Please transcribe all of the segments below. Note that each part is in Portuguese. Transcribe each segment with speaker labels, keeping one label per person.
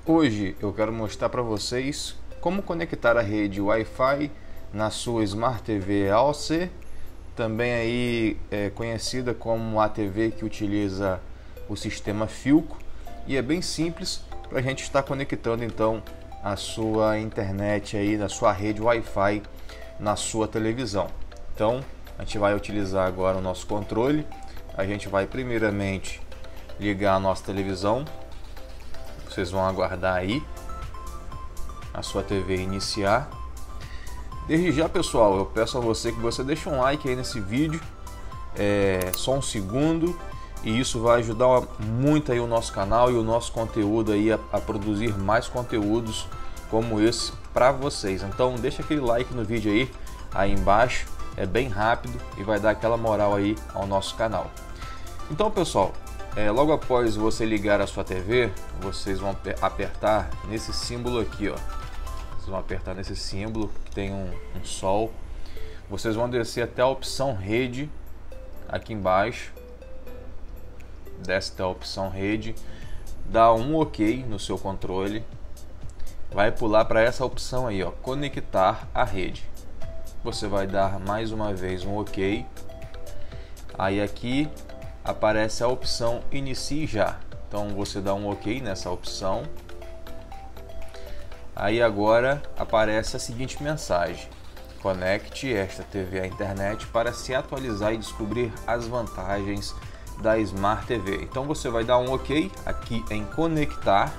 Speaker 1: Hoje eu quero mostrar para vocês como conectar a rede Wi-Fi na sua Smart TV AOC, também aí conhecida como a TV que utiliza o sistema Philco, e é bem simples para a gente estar conectando então a sua internet aí na sua rede Wi-Fi na sua televisão. Então a gente vai utilizar agora o nosso controle. A gente vai primeiramente ligar a nossa televisão. Vocês vão aguardar aí a sua TV iniciar. Desde já, pessoal, eu peço a você que você deixe um like aí nesse vídeo, só um segundo, e isso vai ajudar muito aí o nosso canal e o nosso conteúdo aí a produzir mais conteúdos como esse para vocês. Então deixa aquele like no vídeo aí embaixo, é bem rápido e vai dar aquela moral aí ao nosso canal. Então, pessoal, logo após você ligar a sua TV, vocês vão apertar nesse símbolo aqui, ó. Vocês vão apertar nesse símbolo que tem um sol. Vocês vão descer até a opção rede aqui embaixo. Desce até a opção rede, dá um OK no seu controle, vai pular para essa opção aí, ó, conectar a rede. Você vai dar mais uma vez um OK. Aí aqui aparece a opção inicie já. Então você dá um OK nessa opção. Aí agora aparece a seguinte mensagem: conecte esta TV à internet para se atualizar e descobrir as vantagens da Smart TV. Então você vai dar um OK aqui em conectar.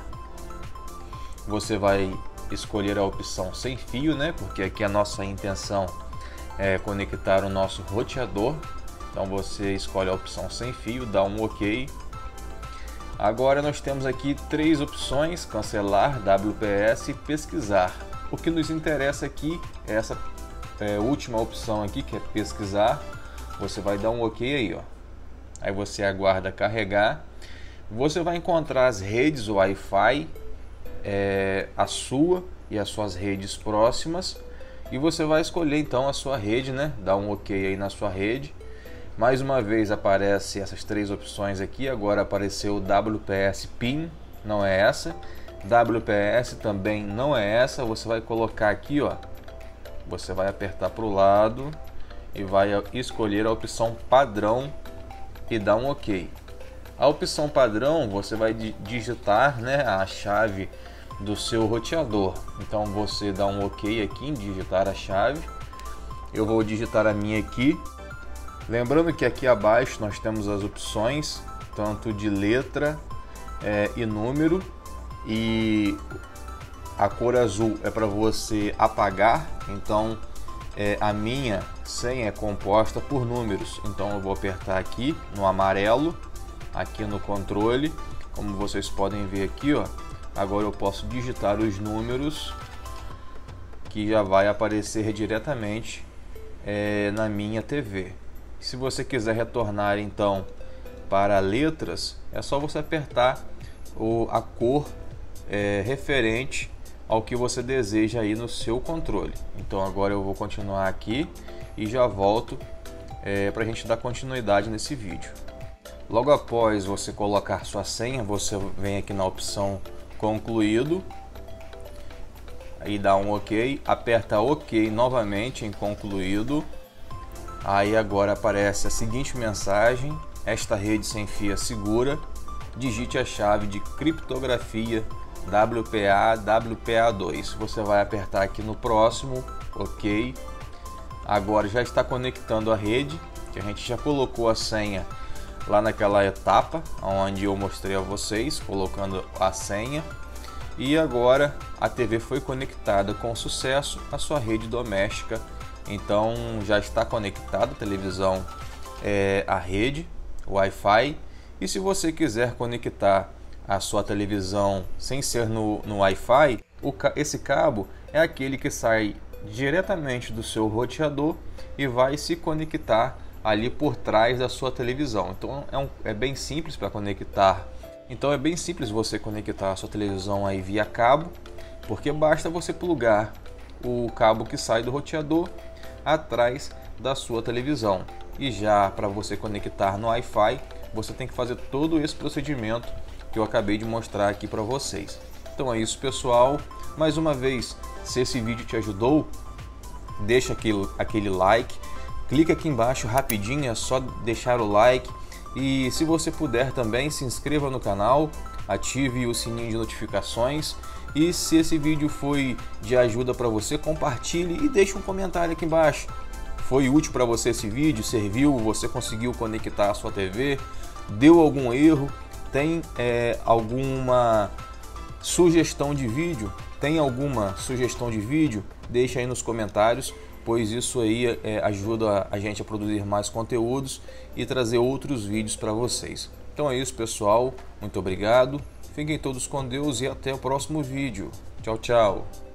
Speaker 1: Você vai escolher a opção sem fio, né? Porque aqui a nossa intenção é conectar o nosso roteador. Então você escolhe a opção sem fio, dá um OK. Agora nós temos aqui três opções: cancelar, WPS e pesquisar. O que nos interessa aqui é essa última opção aqui, que é pesquisar. Você vai dar um OK aí, ó. Aí você aguarda carregar. Você vai encontrar as redes Wi-Fi, a sua e as suas redes próximas, e você vai escolher então a sua rede, né? Dá um OK aí na sua rede. Mais uma vez aparece essas três opções aqui. Agora apareceu o WPS PIN, não é essa. WPS também não é essa. Você vai colocar aqui, ó. Você vai apertar para o lado e vai escolher a opção padrão e dar um OK. A opção padrão, você vai digitar, né, a chave do seu roteador. Então você dá um OK aqui em digitar a chave. Eu vou digitar a minha aqui. Lembrando que aqui abaixo nós temos as opções tanto de letra e número, e a cor azul é para você apagar. Então a minha senha é composta por números, então eu vou apertar aqui no amarelo, aqui no controle, como vocês podem ver aqui, ó. Agora eu posso digitar os números, que já vai aparecer diretamente na minha TV. Se você quiser retornar então para letras, é só você apertar a cor referente ao que você deseja aí no seu controle. Então agora eu vou continuar aqui e já volto para a gente dar continuidade nesse vídeo. Logo após você colocar sua senha, você vem aqui na opção concluído, aí dá um OK, aperta OK novamente em concluído. Aí agora aparece a seguinte mensagem: esta rede sem fio é segura, digite a chave de criptografia WPA2. Você vai apertar aqui no próximo, OK. Agora já está conectando a rede, que a gente já colocou a senha lá naquela etapa onde eu mostrei a vocês, colocando a senha. E agora a TV foi conectada com sucesso à sua rede doméstica. Então já está conectada a televisão à rede Wi-Fi. E se você quiser conectar a sua televisão sem ser no Wi-Fi, esse cabo é aquele que sai diretamente do seu roteador e vai se conectar ali por trás da sua televisão. Então é bem simples para conectar. Então é bem simples você conectar a sua televisão aí via cabo, porque basta você plugar o cabo que sai do roteador atrás da sua televisão. E já para você conectar no Wi-Fi, você tem que fazer todo esse procedimento que eu acabei de mostrar aqui para vocês. Então é isso, pessoal. Mais uma vez, se esse vídeo te ajudou, deixa aquele like, clica aqui embaixo rapidinho, é só deixar o like. E se você puder também, se inscreva no canal, ative o sininho de notificações. E se esse vídeo foi de ajuda para você, compartilhe e deixe um comentário aqui embaixo. Foi útil para você esse vídeo? Serviu? Você conseguiu conectar a sua TV? Deu algum erro? Tem alguma sugestão de vídeo? Tem alguma sugestão de vídeo? Deixa aí nos comentários, pois isso aí ajuda a gente a produzir mais conteúdos e trazer outros vídeos para vocês. Então é isso, pessoal. Muito obrigado. Fiquem todos com Deus e até o próximo vídeo. Tchau, tchau.